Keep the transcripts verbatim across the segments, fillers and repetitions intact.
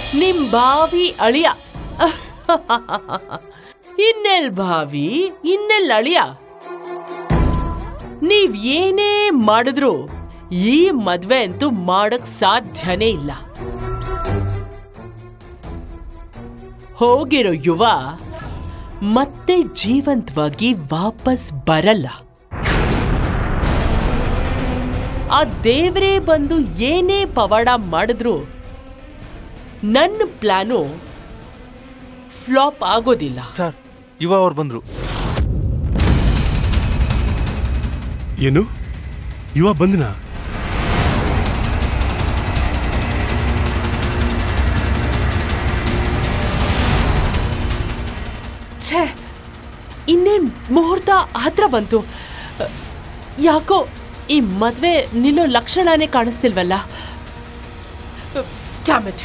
ನಿಮ್ ಬಾವಿ ಅಳಿಯ. ಇನ್ನೆಲ್ ಬಾವಿ ಇನ್ನೆಲ್ ಅಳಿಯ. ನೀವ್ ಏನೇ ಮಾಡಿದ್ರು ಈ ಮದ್ವೆ ಅಂತೂ ಮಾಡಕ್ ಸಾಧ್ಯನೇ ಇಲ್ಲ. ಹೋಗಿರೋ ಯುವ ಮತ್ತೆ ಜೀವಂತವಾಗಿ ವಾಪಸ್ ಬರಲ್ಲ. ಆ ದೇವರೇ ಬಂದು ಏನೇ ಪವಾಡ ಮಾಡಿದ್ರು ನನ್ನ ಪ್ಲಾನು ಫ್ಲಾಪ್ ಆಗೋದಿಲ್ಲ. ಸರ್, ಯುವ ಅವ್ರು ಬಂದ್ರು. ಏನು? ಯುವ ಬಂದನ? ಛೇ, ಇನ್ನೇನ್ ಮುಹೂರ್ತ ಹತ್ರ ಬಂತು. ಯಾಕೋ ಈ ಮದ್ವೆ ನಿಲ್ಲೋ ಲಕ್ಷಣನೇ ಕಾಣಿಸ್ತಿಲ್ವಲ್ಲ. Dam it.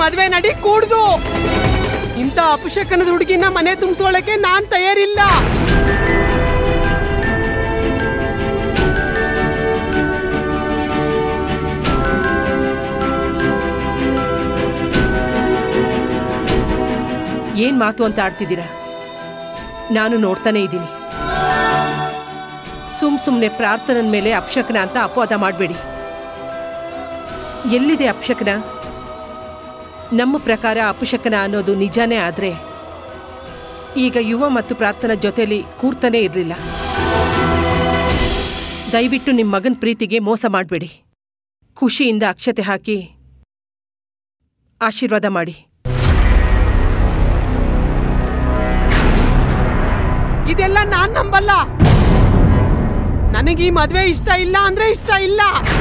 ಮದ್ವೆ ನಡಿ ಕೂಡ್ದು. ಇಂಥ ಅಪಶಕನದ ಹುಡುಗಿನ ಮನೆ ತುಂಬಿಸೋಳಕ್ಕೆ ನಾನ್ ತಯಾರಿಲ್ಲ. ಏನ್ ಮಾತು ಅಂತ ಆಡ್ತಿದ್ದೀರಾ? ನಾನು ನೋಡ್ತಾನೆ ಇದ್ದೀನಿ. ಸುಮ್ ಸುಮ್ನೆ ಪ್ರಾರ್ಥನದ ಮೇಲೆ ಅಪಶಕನ ಅಂತ ಅಪವಾದ ಮಾಡಬೇಡಿ. ಎಲ್ಲಿದೆ ಅಪಶಕನ? ನಮ್ಮ ಪ್ರಕಾರ ಅಪಶಕನ ಅನ್ನೋದು ನಿಜಾನೇ ಆದ್ರೆ ಈಗ ಯುವ ಮತ್ತು ಪ್ರಾರ್ಥನಾ ಜೊತೆಲಿ ಕೂರ್ತಾನೆ ಇರಲಿಲ್ಲ. ದಯವಿಟ್ಟು ನಿಮ್ಮ ಮಗನ ಪ್ರೀತಿಗೆ ಮೋಸ ಮಾಡಬೇಡಿ. ಖುಷಿಯಿಂದ ಅಕ್ಷತೆ ಹಾಕಿ ಆಶೀರ್ವಾದ ಮಾಡಿ. ಇದೆಲ್ಲ ನಾನ್ ನಂಬಲ್ಲ. ನನಗೆ ಈ ಮದ್ವೆ ಇಷ್ಟ ಇಲ್ಲ ಅಂದ್ರೆ ಇಷ್ಟ ಇಲ್ಲ.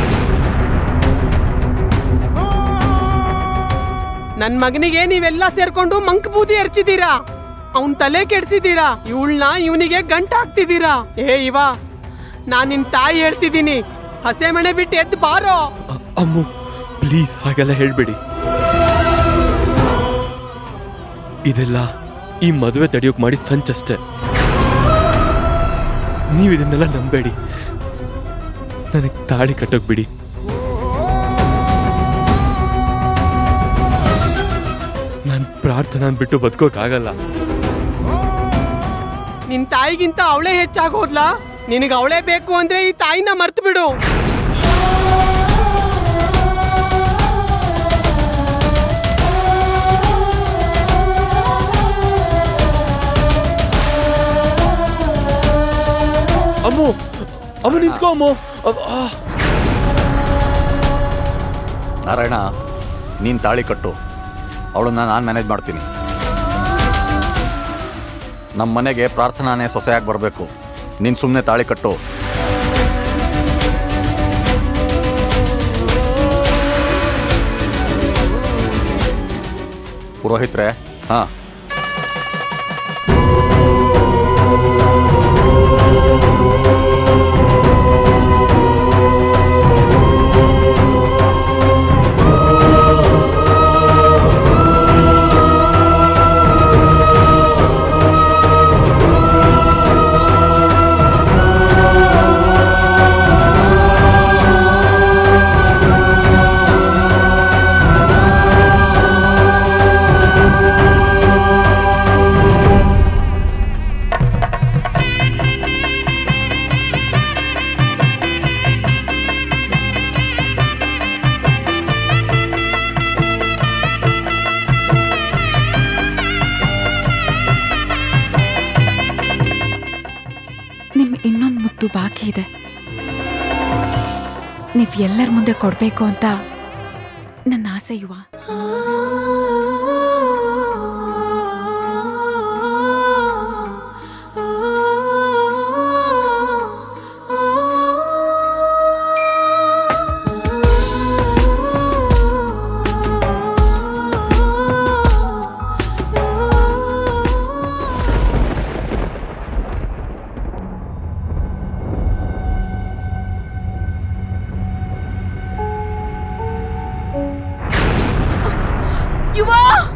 ನನ್ ಮಗನಿಗೆ ನೀವೆಲ್ಲ ಸೇರ್ಕೊಂಡು ಮಂಕ್ ಬೂದಿ ಎರಚಿದೀರಾ. ಅವನ್ ತಲೆ ಕೆಡ್ಸಿದೀರಾ. ಇವಳನ್ನ ಇವನಿಗೆ ಗಂಟ ಹಾಕ್ತಿದ್ದೀರಾ. ಏ ಇವ, ನಾನ್ ನಿನ್ ತಾಯಿ ಹೇಳ್ತಿದ್ದೀನಿ, ಹಸೆ ಮನೆ ಬಿಟ್ಟು ಎದ್ದು ಬಾರೋ. ಅಮ್ಮು ಪ್ಲೀಸ್ ಹಾಗೆಲ್ಲ ಹೇಳ್ಬೇಡಿ. ಇದೆಲ್ಲ ಈ ಮದುವೆ ತಡೆಯೋಕ್ ಮಾಡಿ ಸಂಚಷ್ಟೆ. ನೀವು ಇದನ್ನೆಲ್ಲ ನಂಬೇಡಿ. ನನಗೆ ತಾಳಿ ಕಟ್ಟೋಕ್ ಬಿಡಿ. ನಾನು ಪ್ರಾರ್ಥನಾ ಬಿಟ್ಟು ಬದುಕೋಕ್ಕಾಗಲ್ಲ. ನಿನ್ ತಾಯಿಗಿಂತ ಅವಳೇ ಹೆಚ್ಚಾಗೋದ್ಲಾ? ನಿನಗೆ ಅವಳೇ ಬೇಕು ಅಂದ್ರೆ ಈ ತಾಯಿನ ಮರ್ತು ಬಿಡು. ಅಮ್ಮು ಅಮ್ಮ ನಿಂತ್ಕೋ ಅಮ್ಮು. ನಾರಾಯಣ, ನೀನ್ ತಾಳಿ ಕಟ್ಟು, ಅವಳನ್ನ ನಾನು ಮ್ಯಾನೇಜ್ ಮಾಡ್ತೀನಿ. ನಮ್ಮ ಮನೆಗೆ ಪ್ರಾರ್ಥನಾನೇ ಸೊಸೆಯಾಗಿ ಬರಬೇಕು. ನೀನು ಸುಮ್ಮನೆ ತಾಳಿ ಕಟ್ಟು. ಪುರೋಹಿತ್ರೆ, ಹಾಂ ಬಾಕಿ ಇದೆ. ನೀವು ಎಲ್ಲರ ಮುಂದೆ ಕೊಡಬೇಕು ಅಂತ ನನ್ನ ಆಸೆ ಯುವ. ಯುವ